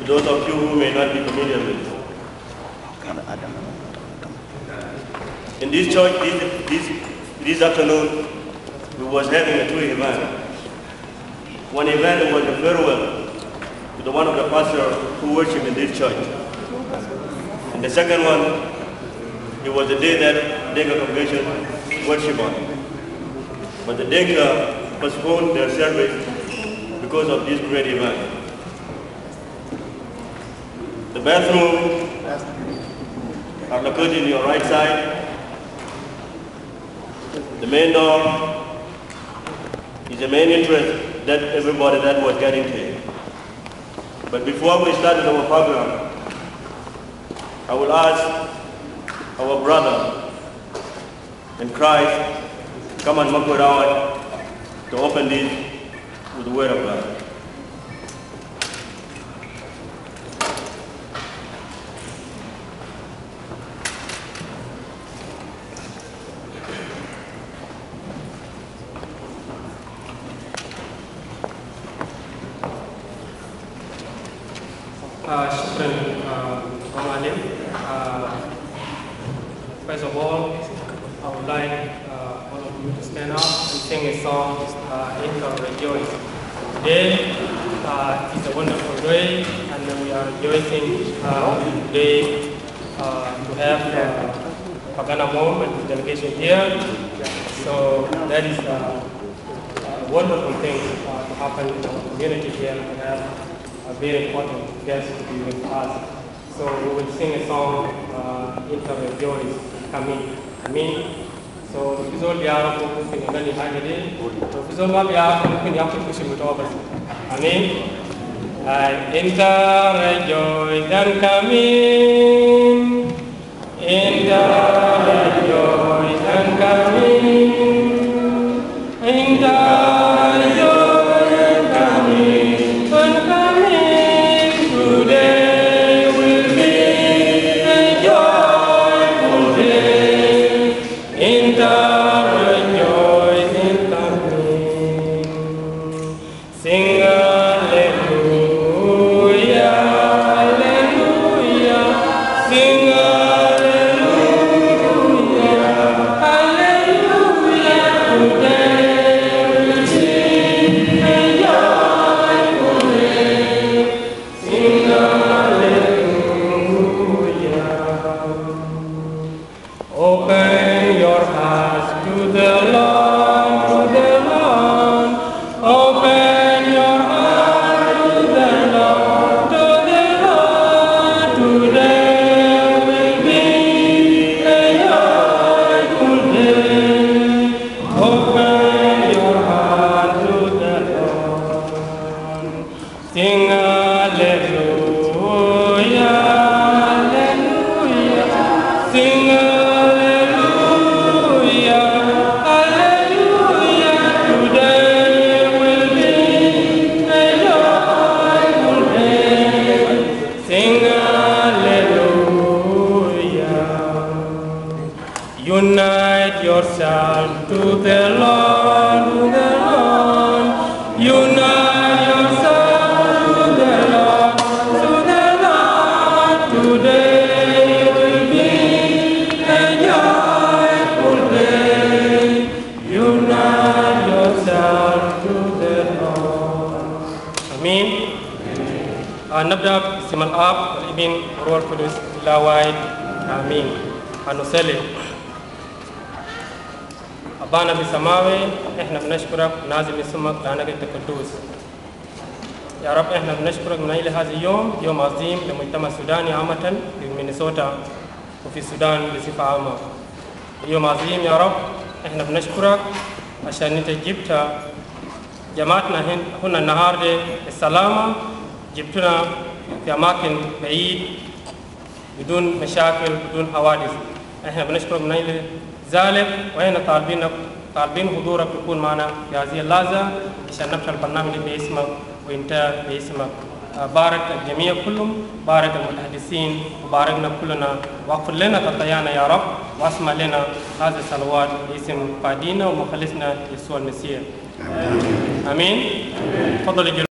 to those of you who may not be familiar with. In this church this afternoon, we was having a two event. One event was the farewell to the one of the pastors who worship in this church. And the second one, it was the day that Denga congregation worship on. But the Denga postponed their service because of this great event. The bathroom are located in your right side. The main door is the main entrance that everybody that was getting to. But before we started our program, I will ask our brother in Christ, Kaman Makurawat, to open this with the word of God. First of all, I would like all of you to stand up and sing a song, Enter Rejoice. Today is a wonderful day, and we are rejoicing today to have Pagana Mom and the delegation here. So that is a wonderful thing to happen in our community here, and have a very important guest to be with us. So we will sing a song, Enter Rejoice, Amin. Amin. So if you all are going to sing Hagade, if you all are going to push it over. Amin. Enter Rejoice and come in. Enter Rejoice and come in. Enter Rejoice and come in. And come in today. Unite yourself to the Lord, to the Lord. Unite yourself to the Lord, to the Lord. Today will be a joyful day. Unite yourself to the Lord. Amen. نبدأ باسم الآب والابن والروح القدس لا واحد. آمين. هنصلي. أبانا بسماوي إحنا بنشكرك نازل اسمك لأنك أنت قدوس. يا رب إحنا بنشكرك من أجل هذا اليوم، يوم عظيم لمجتمع السوداني عامة في مينيسوتا وفي السودان بصفة عامة. يوم عظيم يا رب، إحنا بنشكرك عشان أنت جبت جماعتنا هنا النهارده السلامة، جبتنا في أماكن بعيد بدون مشاكل بدون حوادث. إحنا بنشكرك من أجل ذلك، وإحنا طالبين حضورك تكون معنا في هذه اللحظة عشان نفتح البرنامج باسمك وانت باسمك. بارك الجميع كلهم، بارك المتحدثين، وباركنا كلنا، واغفر لنا خطايانا يا رب، واسمع لنا هذه الصلوات باسم فادينا ومخلصنا يسوع المسيح. آمين. تفضل.